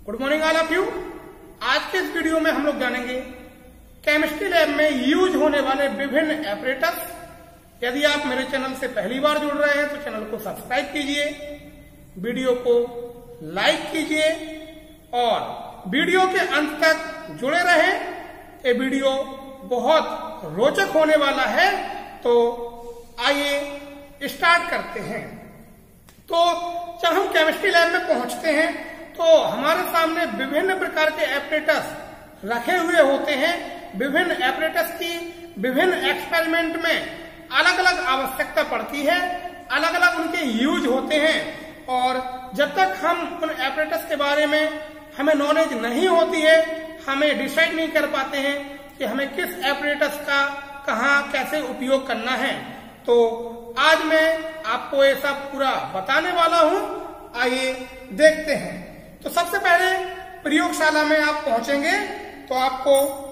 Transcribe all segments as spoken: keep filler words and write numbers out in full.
Good morning all of you. आज के इस वीडियो में हम लोग जानेंगे केमिस्ट्री लैब में यूज होने वाले विभिन्न एपरेटस। यदि आप मेरे चैनल से पहली बार जुड़ रहे हैं तो चैनल को सब्सक्राइब कीजिए, वीडियो को लाइक कीजिए और वीडियो के अंत तक जुड़े रहें। ये वीडियो बहुत रोचक होने वाला है, तो आइए स्टार्ट करते हैं। तो जब हम केमिस्ट्री लैब में पहुंचते हैं तो हमारे सामने विभिन्न प्रकार के एपरेटस रखे हुए होते हैं। विभिन्न एपरेटस की विभिन्न एक्सपेरिमेंट में अलग अलग आवश्यकता पड़ती है, अलग अलग उनके यूज होते हैं। और जब तक हम उन एपरेटस के बारे में हमें नॉलेज नहीं होती है, हमें डिसाइड नहीं कर पाते हैं कि हमें किस एपरेटस का कहाँ कैसे उपयोग करना है। तो आज मैं आपको ये सब पूरा बताने वाला हूँ। आइए देखते हैं। तो सबसे पहले प्रयोगशाला में आप पहुंचेंगे तो आपको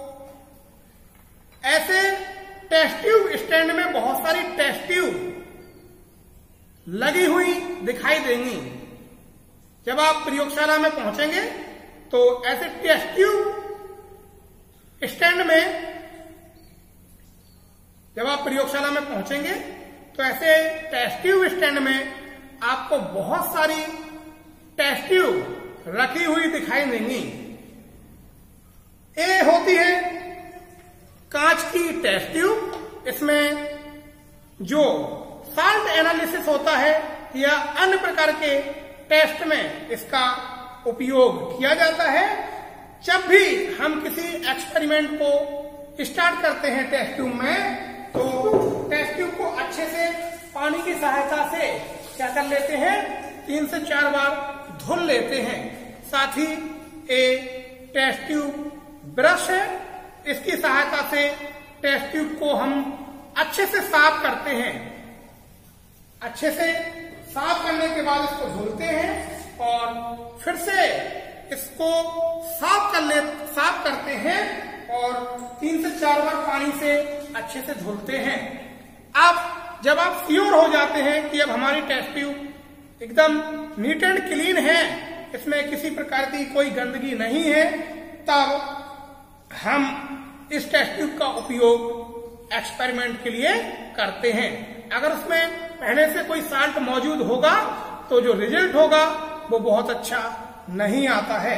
ऐसे टेस्ट ट्यूब स्टैंड में बहुत सारी टेस्ट ट्यूब लगी हुई दिखाई देंगी। जब आप प्रयोगशाला में पहुंचेंगे तो ऐसे टेस्ट ट्यूब स्टैंड में जब आप प्रयोगशाला में पहुंचेंगे तो ऐसे टेस्ट ट्यूब स्टैंड में आपको बहुत सारी टेस्ट ट्यूब रखी हुई दिखाई देंगी। ये होती है कांच की टेस्ट ट्यूब। इसमें जो साल्ट एनालिसिस होता है या अन्य प्रकार के टेस्ट में इसका उपयोग किया जाता है। जब भी हम किसी एक्सपेरिमेंट को स्टार्ट करते हैं टेस्ट ट्यूब में, तो टेस्ट ट्यूब को अच्छे से पानी की सहायता से क्या कर लेते हैं, तीन से चार बार धुल लेते हैं। साथ ही ए टेस्ट ट्यूब ब्रश है, इसकी सहायता से टेस्ट ट्यूब को हम अच्छे से साफ करते हैं। अच्छे से साफ करने के बाद इसको धुलते हैं और फिर से इसको साफ कर ले साफ करते हैं और तीन से चार बार पानी से अच्छे से धुलते हैं। अब जब आप श्योर हो जाते हैं कि अब हमारी टेस्ट ट्यूब एकदम नीट एंड क्लीन है, इसमें किसी प्रकार की कोई गंदगी नहीं है, तब हम इस टेस्ट ट्यूब का उपयोग एक्सपेरिमेंट के लिए करते हैं। अगर उसमें पहले से कोई साल्ट मौजूद होगा तो जो रिजल्ट होगा वो बहुत अच्छा नहीं आता है।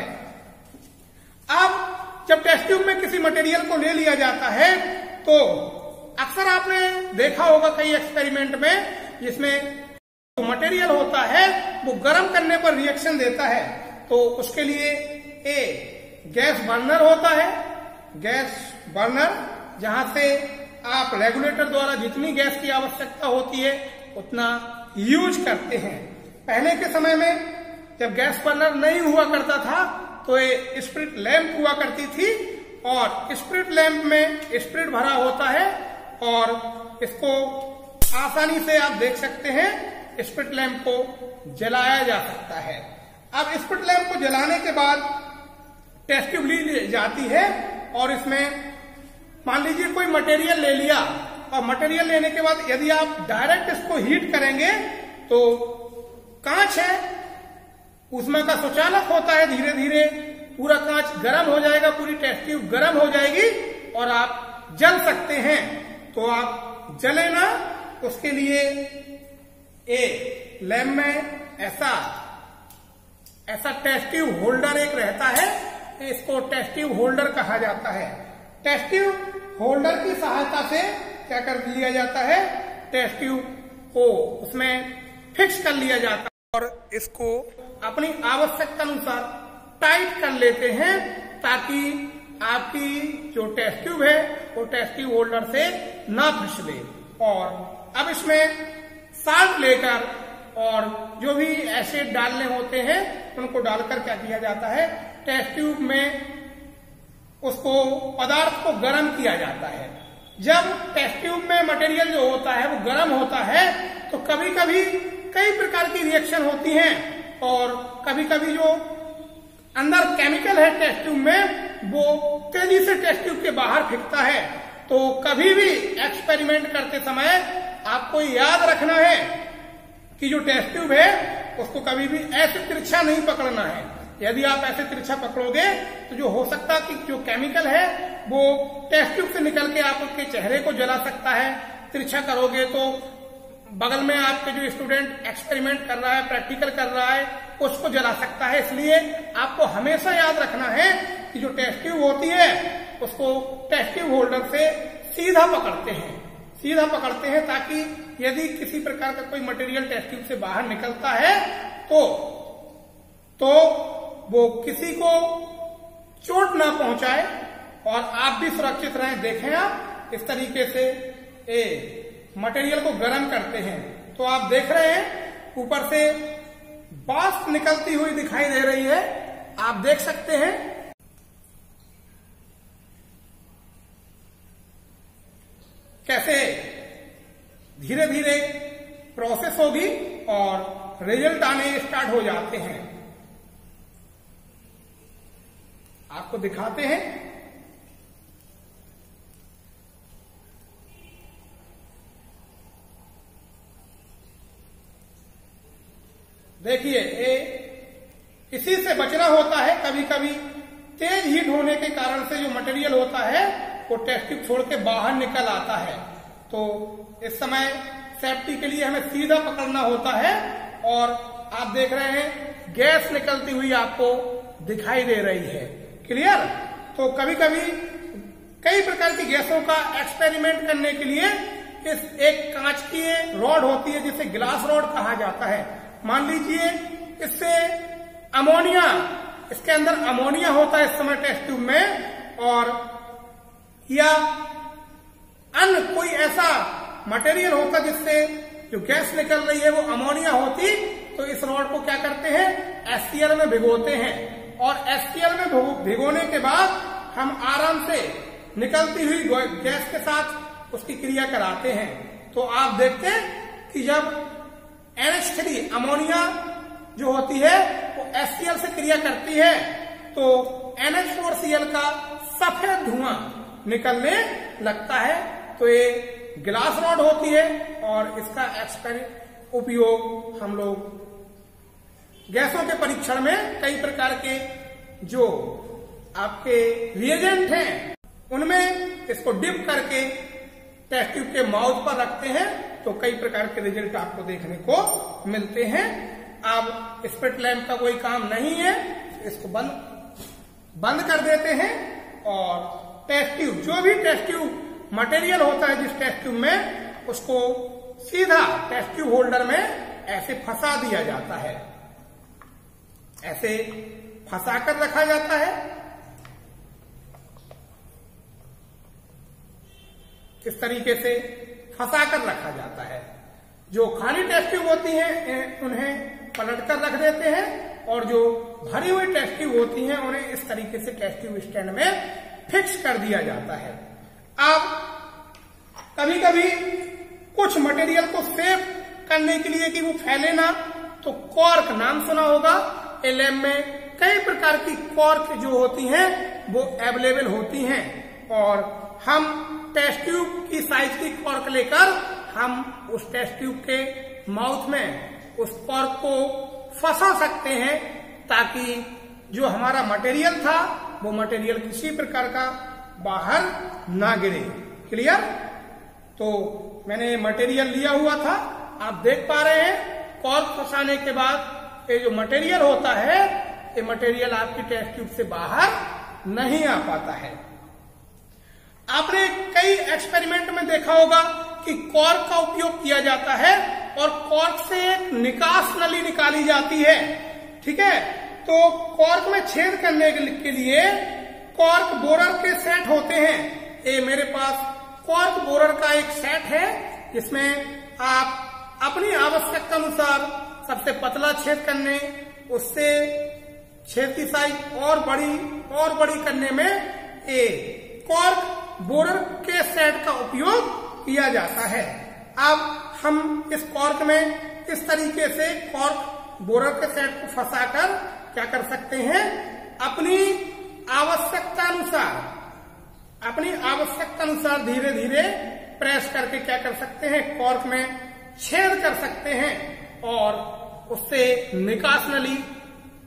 अब जब टेस्ट ट्यूब में किसी मटेरियल को ले लिया जाता है तो अक्सर आपने देखा होगा कई एक्सपेरिमेंट में जिसमें जो मटेरियल होता है वो गर्म करने पर रिएक्शन देता है। तो उसके लिए ए गैस बर्नर होता है। गैस बर्नर जहां से आप रेगुलेटर द्वारा जितनी गैस की आवश्यकता होती है उतना यूज करते हैं। पहले के समय में जब गैस बर्नर नहीं हुआ करता था तो ये स्पिरिट लैंप हुआ करती थी और स्पिरिट लैंप में स्पिरिट भरा होता है और इसको आसानी से आप देख सकते हैं स्पिरिट लैंप को जलाया जा सकता है। अब स्पिरिट लैंप को जलाने के बाद टेस्ट ट्यूब ली जाती है और इसमें मान लीजिए कोई मटेरियल ले लिया और मटेरियल लेने के बाद यदि आप डायरेक्ट इसको हीट करेंगे तो कांच है, उसमें का सुचालक होता है, धीरे धीरे पूरा कांच गर्म हो जाएगा, पूरी टेस्ट ट्यूब गर्म हो जाएगी और आप जल सकते हैं। तो आप जले ना, उसके लिए ए लैब में ऐसा ऐसा टेस्ट ट्यूब होल्डर एक रहता है, इसको टेस्ट ट्यूब होल्डर कहा जाता है। टेस्ट ट्यूब होल्डर की सहायता से क्या कर लिया जाता है, टेस्ट ट्यूब को उसमें फिक्स कर लिया जाता है और इसको अपनी आवश्यकता अनुसार टाइट कर लेते हैं ताकि आपकी जो टेस्ट ट्यूब है वो टेस्ट ट्यूब होल्डर से ना फिसले। और अब इसमें साल्ट लेकर और जो भी एसिड डालने होते हैं उनको डालकर क्या किया जाता है, टेस्ट ट्यूब में उसको पदार्थ को गर्म किया जाता है। जब टेस्ट ट्यूब में मटेरियल जो होता है वो गर्म होता है तो कभी कभी कई प्रकार की रिएक्शन होती हैं और कभी कभी जो अंदर केमिकल है टेस्ट ट्यूब में वो तेजी से टेस्ट ट्यूब के बाहर फेंकता है। तो कभी भी एक्सपेरिमेंट करते समय आपको याद रखना है कि जो टेस्ट ट्यूब है उसको कभी भी ऐसे तिरछा नहीं पकड़ना है। यदि आप ऐसे तिरछा पकड़ोगे तो जो हो सकता है कि जो केमिकल है वो टेस्ट ट्यूब से निकल के आपके चेहरे को जला सकता है। तिरछा करोगे तो बगल में आपके जो स्टूडेंट एक्सपेरिमेंट कर रहा है, प्रैक्टिकल कर रहा है, उसको जला सकता है। इसलिए आपको हमेशा याद रखना है कि जो टेस्ट ट्यूब होती है उसको टेस्ट ट्यूब होल्डर से सीधा पकड़ते हैं, सीधा पकड़ते हैं ताकि यदि किसी प्रकार का कोई मटेरियल टेस्ट ट्यूब से बाहर निकलता है तो तो वो किसी को चोट ना पहुंचाए और आप भी सुरक्षित रहें। देखें आप इस तरीके से ए मटेरियल को गर्म करते हैं तो आप देख रहे हैं ऊपर से वाष्प निकलती हुई दिखाई दे रही है, आप देख सकते हैं। कैसे धीरे धीरे प्रोसेस होगी और रिजल्ट आने स्टार्ट हो जाते हैं। आपको दिखाते हैं। देखिए ये इसी से बचना होता है। कभी कभी तेज हीट होने के कारण से जो मटेरियल होता है वो टेस्ट ट्यूब छोड़ के बाहर निकल आता है। तो इस समय सेफ्टी के लिए हमें सीधा पकड़ना होता है और आप देख रहे हैं गैस निकलती हुई आपको दिखाई दे रही है। क्लियर? तो कभी कभी कई प्रकार की गैसों का एक्सपेरिमेंट करने के लिए इस एक कांच की रॉड होती है जिसे ग्लास रॉड कहा जाता है। मान लीजिए इससे अमोनिया, इसके अंदर अमोनिया होता है इस समय टेस्ट ट्यूब में, और या अन्य कोई ऐसा मटेरियल होता जिससे जो गैस निकल रही है वो अमोनिया होती, तो इस रॉड को क्या करते हैं, एससीएल में भिगोते हैं और एससीएल में भिगोने के बाद हम आराम से निकलती हुई गैस के साथ उसकी क्रिया कराते हैं। तो आप देखते हैं कि जब एन एच थ्री अमोनिया जो होती है वो एससीएल से क्रिया करती है तो N H four C L का सफेद धुआं निकलने लगता है। तो ये ग्लास रॉड होती है और इसका एक्सपेरि उपयोग हम लोग गैसों के परीक्षण में कई प्रकार के जो आपके रिएजेंट हैं उनमें इसको डिप करके टेस्ट ट्यूब के माउथ पर रखते हैं तो कई प्रकार के रिजल्ट आपको देखने को मिलते हैं। अब स्पिट लैंप का कोई काम नहीं है, इसको बंद बंद कर देते हैं और टेस्ट ट्यूब, जो भी टेस्ट ट्यूब मटेरियल होता है जिस टेस्ट ट्यूब में, उसको सीधा टेस्ट ट्यूब होल्डर में ऐसे फंसा दिया जाता है। ऐसे फंसा कर रखा जाता है। इस तरीके से फंसा कर रखा जाता है। जो खाली टेस्ट ट्यूब होती हैं उन्हें पलट कर रख देते हैं और जो भरी हुई टेस्ट ट्यूब होती हैं उन्हें इस तरीके से टेस्ट ट्यूब स्टैंड में फिक्स कर दिया जाता है। अब कभी कभी कुछ मटेरियल को सेव करने के लिए कि वो फैले ना, तो कॉर्क नाम सुना होगा। लैब में कई प्रकार की कॉर्क जो होती हैं वो अवेलेबल होती हैं और हम टेस्ट ट्यूब की साइज की कॉर्क लेकर हम उस टेस्ट ट्यूब के माउथ में उस कॉर्क को फंसा सकते हैं ताकि जो हमारा मटेरियल था वो मटेरियल किसी प्रकार का बाहर ना गिरे। क्लियर? तो मैंने मटेरियल लिया हुआ था, आप देख पा रहे हैं कॉर्क फंसाने के बाद ये जो मटेरियल होता है ये मटेरियल आपकी टेस्ट ट्यूब से बाहर नहीं आ पाता है। आपने कई एक्सपेरिमेंट में देखा होगा कि कॉर्क का उपयोग किया जाता है और कॉर्क से एक निकास नली निकाली जाती है। ठीक है? तो कॉर्क में छेद करने के लिए कॉर्क बोरर के सेट होते हैं। ये मेरे पास कॉर्क बोरर का एक सेट है जिसमें आप अपनी आवश्यकता अनुसार सबसे पतला छेद करने, उससे छेद की साइज और बड़ी और बड़ी करने में ये कॉर्क बोरर के सेट का उपयोग किया जाता है। अब हम इस कॉर्क में इस तरीके से कॉर्क बोरर के सेट को फंसाकर क्या कर सकते हैं, अपनी आवश्यकता अनुसार अपनी आवश्यकता अनुसार धीरे धीरे प्रेस करके क्या कर सकते हैं, कॉर्क में छेद कर सकते हैं और उससे निकास नली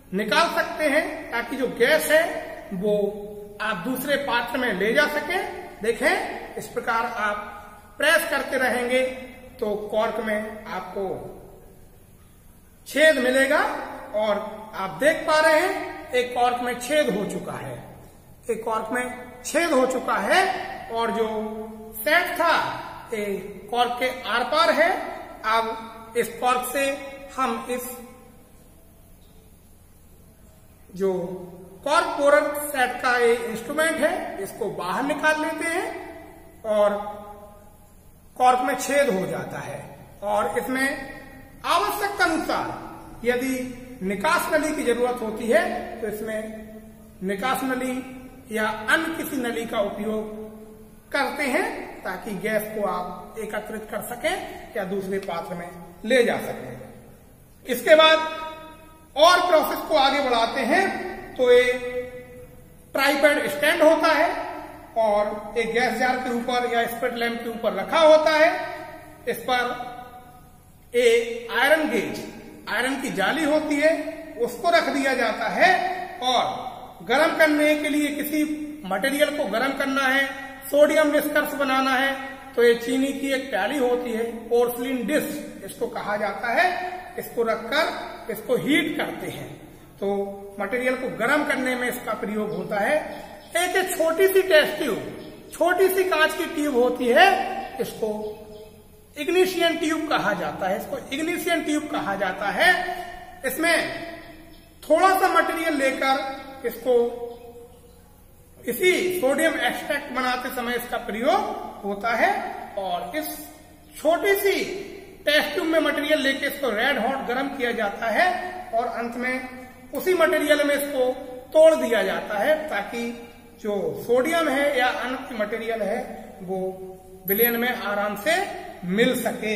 निकाल सकते हैं ताकि जो गैस है वो आप दूसरे पात्र में ले जा सके। देखें, इस प्रकार आप प्रेस करते रहेंगे तो कॉर्क में आपको छेद मिलेगा और आप देख पा रहे हैं एक कॉर्क में छेद हो चुका है, एक कॉर्क में छेद हो चुका है और जो सेट था एक कॉर्क के आर पार है। अब इस कॉर्क से हम इस जो कॉर्क बोरर सेट का एक इंस्ट्रूमेंट है इसको बाहर निकाल लेते हैं और कॉर्क में छेद हो जाता है और इसमें आवश्यकता अनुसार यदि निकास नली की जरूरत होती है तो इसमें निकास नली या अन्य किसी नली का उपयोग करते हैं ताकि गैस को आप एकत्रित कर सकें या दूसरे पात्र में ले जा सकें। इसके बाद और प्रोसेस को आगे बढ़ाते हैं तो एक ट्राइपॉड स्टैंड होता है और एक गैस जार के ऊपर या स्पिरिट लैंप के ऊपर रखा होता है। इस पर एक आयरन गेज, आयरन की जाली होती है, उसको रख दिया जाता है और गर्म करने के लिए किसी मटेरियल को गर्म करना है, सोडियम विस्कर्स बनाना है तो ये चीनी की एक प्याली होती है, पोर्सलिन डिश इसको कहा जाता है, इसको रखकर इसको हीट करते हैं तो मटेरियल को गर्म करने में इसका प्रयोग होता है। एक एक छोटी सी टेस्ट ट्यूब, छोटी सी कांच की ट्यूब होती है, इसको इग्निशियन ट्यूब कहा जाता है, इसको इग्निशियन ट्यूब कहा जाता है। इसमें थोड़ा सा मटेरियल लेकर इसको इसी सोडियम एक्सट्रैक्ट बनाते समय इसका प्रयोग होता है और इस छोटी सी टेस्ट ट्यूब में मटेरियल लेके इसको रेड हॉट गर्म किया जाता है और अंत में उसी मटेरियल में इसको तोड़ दिया जाता है ताकि जो सोडियम है या अन्य मटेरियल है वो विलयन में आराम से मिल सके।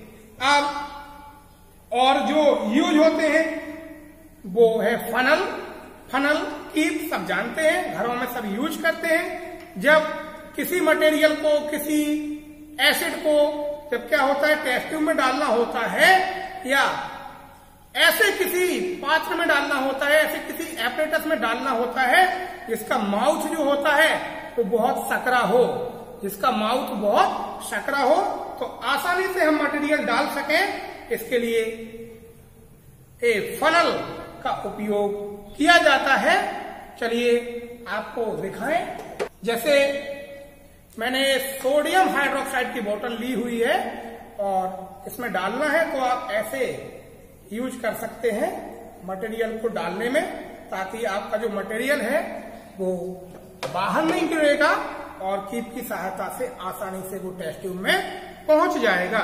अब और जो यूज होते हैं वो है फनल। फनल की सब जानते हैं, घरों में सब यूज करते हैं। जब किसी मटेरियल को, किसी एसिड को जब क्या होता है टेस्ट ट्यूब में डालना होता है या ऐसे किसी पात्र में डालना होता है, ऐसे किसी एपरेटस में डालना होता है जिसका माउथ जो होता है वो बहुत सकरा हो, जिसका माउथ बहुत सकरा हो तो आसानी से हम मटेरियल डाल सकें, इसके लिए ए फनल का उपयोग किया जाता है। चलिए आपको दिखाएं। जैसे मैंने सोडियम हाइड्रोक्साइड की बोतल ली हुई है और इसमें डालना है तो आप ऐसे यूज कर सकते हैं मटेरियल को डालने में ताकि आपका जो मटेरियल है वो बाहर नहीं गिरेगा और कीप की सहायता से आसानी से वो टेस्ट ट्यूब में पहुंच जाएगा।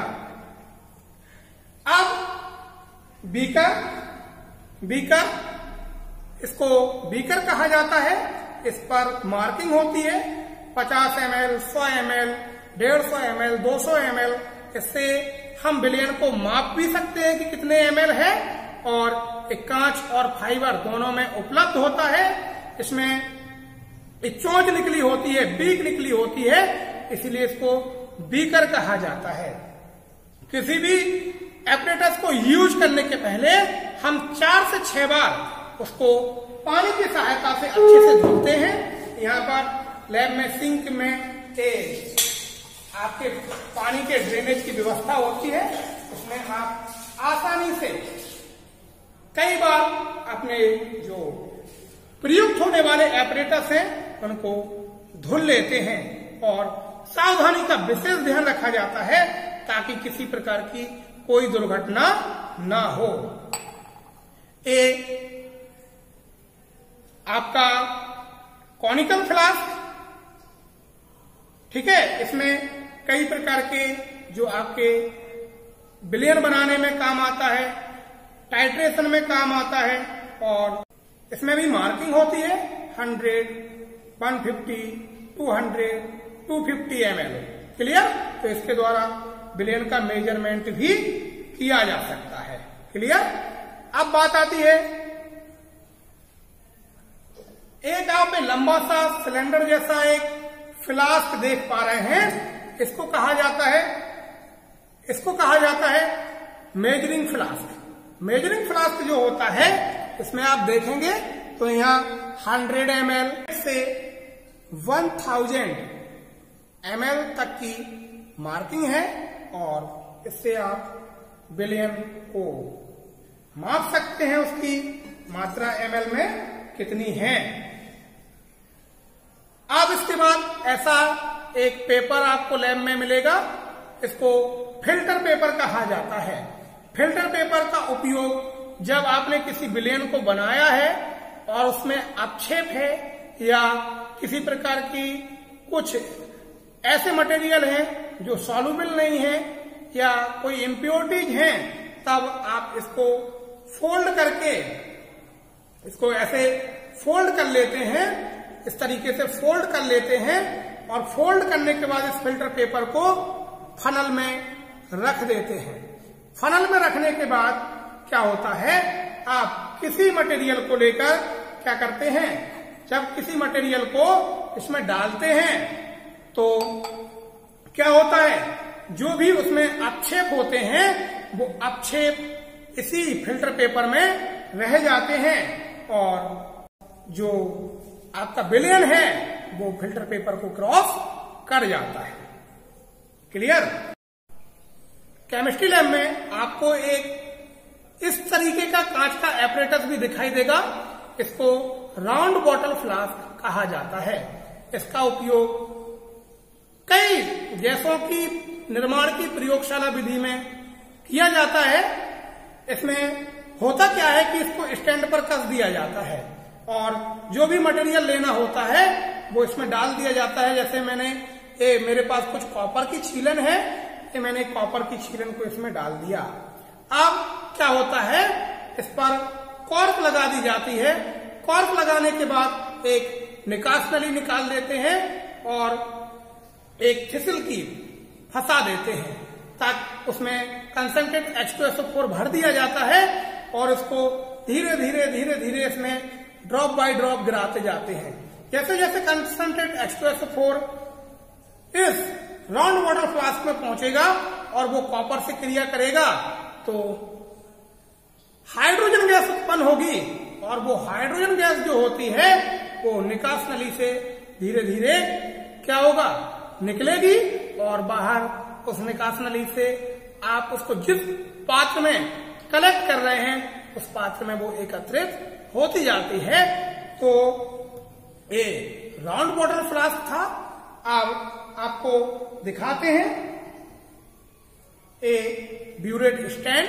अब बीकर, बीकर इसको बीकर कहा जाता है। इस पर मार्किंग होती है पचास एम एल, सौ एम एल, डेढ़ सौ एम एल, दो सौ एम एल। इससे हम विलयन को माप भी सकते हैं कि कितने एम एल है और एक कांच और फाइबर दोनों में उपलब्ध होता है। इसमें एक चोंच निकली होती है, बीक निकली होती है, इसीलिए इसको बीकर कहा जाता है। किसी भी एपरेटस को यूज करने के पहले हम चार से छह बार उसको पानी की सहायता से अच्छे से धोते हैं। यहाँ पर लैब में सिंक में एक आपके पानी के ड्रेनेज की व्यवस्था होती है, उसमें आप आसानी से कई बार अपने जो प्रयुक्त होने वाले एपरेटस हैं उनको धुल लेते हैं और सावधानी का विशेष ध्यान रखा जाता है ताकि किसी प्रकार की कोई दुर्घटना ना हो। ए आपका कॉनिकल फ्लास्क, ठीक है, इसमें कई प्रकार के जो आपके विलयन बनाने में काम आता है, टाइट्रेशन में काम आता है और इसमें भी मार्किंग होती है hundred, one fifty, two hundred, two fifty M L. Clear? तो इसके द्वारा विलयन का मेजरमेंट भी किया जा सकता है। क्लियर? अब बात आती है, एक आप लंबा सा सिलेंडर जैसा एक फ्लास्क देख पा रहे हैं, इसको कहा जाता है इसको कहा जाता है मेजरिंग फ्लास्क। मेजरिंग फ्लास्क जो होता है इसमें आप देखेंगे तो यहाँ हंड्रेड एम एल से वन थाउजेंड एम एल तक की मार्किंग है और इससे आप बिलियन को माप सकते हैं, उसकी मात्रा एम एल में कितनी है। अब इसके बाद ऐसा एक पेपर आपको लैब में मिलेगा, इसको फिल्टर पेपर कहा जाता है। फिल्टर पेपर का उपयोग जब आपने किसी बिलियन को बनाया है और उसमें अपक्षेप है या किसी प्रकार की कुछ ऐसे मटेरियल हैं जो सॉल्युबल नहीं है या कोई इम्प्योरिटीज हैं, तब आप इसको फोल्ड करके इसको ऐसे फोल्ड कर लेते हैं, इस तरीके से फोल्ड कर लेते हैं और फोल्ड करने के बाद इस फिल्टर पेपर को फनल में रख देते हैं। फनल में रखने के बाद क्या होता है, आप किसी मटेरियल को लेकर क्या करते हैं, जब किसी मटेरियल को इसमें डालते हैं तो क्या होता है, जो भी उसमें अपक्षेप होते हैं वो अपक्षेप इसी फिल्टर पेपर में रह जाते हैं और जो आपका बिलियन है वो फिल्टर पेपर को क्रॉस कर जाता है। क्लियर। केमिस्ट्री लैब में आपको एक इस तरीके का कांच का एपरेटस भी दिखाई देगा, इसको राउंड बॉटल फ्लास्क कहा जाता है। इसका उपयोग कई गैसों की निर्माण की प्रयोगशाला विधि में किया जाता है। इसमें होता क्या है कि इसको स्टैंड पर कस दिया जाता है और जो भी मटेरियल लेना होता है वो इसमें डाल दिया जाता है। जैसे मैंने ए, मेरे पास कुछ कॉपर की छीलन है, ये मैंने कॉपर की छीलन को इसमें डाल दिया। अब क्या होता है, इस पर कॉर्क लगा दी जाती है। कॉर्क लगाने के बाद एक निकास नली निकाल देते हैं और एक थिसिल की फंसा देते हैं ताकि उसमें concentrate H two S O four भर दिया जाता है और इसको धीरे धीरे धीरे धीरे इसमें ड्रॉप बाय ड्रॉप गिराते जाते हैं। जैसे जैसे concentrate H two S O four इस राउंड वाटर फ्लास्क में पहुंचेगा और वो कॉपर से क्रिया करेगा तो हाइड्रोजन गैस उत्पन्न होगी और वो हाइड्रोजन गैस जो होती है वो निकास नली से धीरे धीरे क्या होगा, निकलेगी और बाहर उस निकास नली से आप उसको जिस पात्र में कलेक्ट कर रहे हैं उस पात्र में वो एकत्रित होती जाती है। तो ये राउंड बॉटल फ्लास्क था। अब आपको दिखाते हैं a burette stand.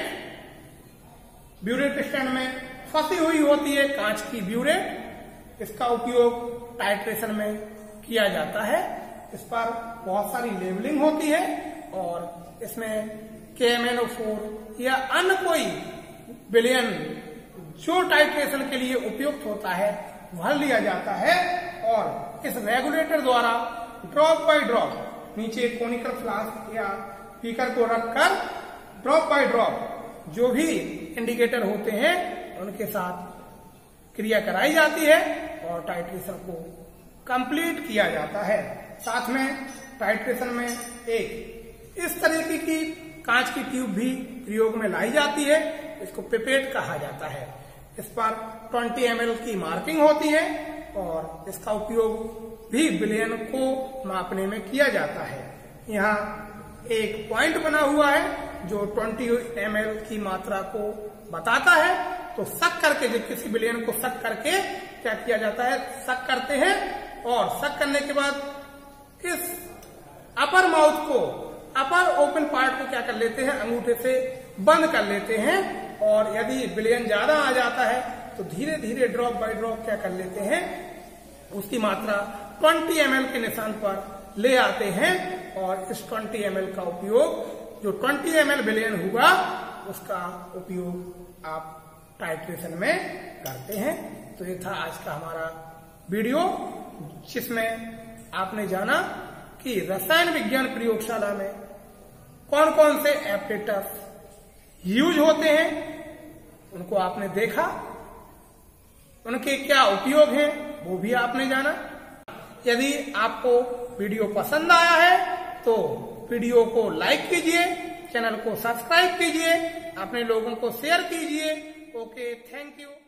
Burette stand में फंसी हुई होती है कांच की ब्यूरेट। इसका उपयोग टाइट्रेशन में किया जाता है। इस पर बहुत सारी लेबलिंग होती है और इसमें के एम एन ओ फोर या अन्य कोई बिलियन जो टाइट्रेशन के लिए उपयुक्त होता है वह लिया जाता है और इस रेगुलेटर द्वारा ड्रॉप बाय ड्रॉप नीचे कोनिकल फ्लास्क या पीकर को रखकर ड्रॉप बाय ड्रॉप जो भी इंडिकेटर होते हैं उनके साथ क्रिया कराई जाती है और टाइट्रेशन को कंप्लीट किया जाता है। साथ में टाइट्रेशन में एक इस तरीके की कांच की ट्यूब भी प्रयोग में लाई जाती है, इसको पिपेट कहा जाता है। इस पर बीस एम एल की मार्किंग होती है और इसका उपयोग भी बिलियन को मापने में किया जाता है। यहाँ एक पॉइंट बना हुआ है जो बीस एम एल की मात्रा को बताता है। तो सक करके जब किसी बिलियन को सक करके क्या किया जाता है, सक करते हैं और सक करने के बाद इस अपर माउथ को, अपर ओपन पार्ट को क्या कर लेते हैं, अंगूठे से बंद कर लेते हैं और यदि बिलियन ज्यादा आ जाता है तो धीरे धीरे ड्रॉप बाय ड्रॉप क्या कर लेते हैं, उसकी मात्रा बीस एम एल के निशान पर ले आते हैं और इस बीस एम एल का उपयोग जो बीस एम एल बिलियन हुआ उसका उपयोग आप टाइट्रेशन में करते हैं। तो ये था आज का हमारा वीडियो जिसमें आपने जाना कि रसायन विज्ञान प्रयोगशाला में कौन कौन से एपरेटस यूज होते हैं, उनको आपने देखा, उनके क्या उपयोग हैं वो भी आपने जाना। यदि आपको वीडियो पसंद आया है तो वीडियो को लाइक कीजिए, चैनल को सब्सक्राइब कीजिए, अपने लोगों को शेयर कीजिए। Okay, thank you.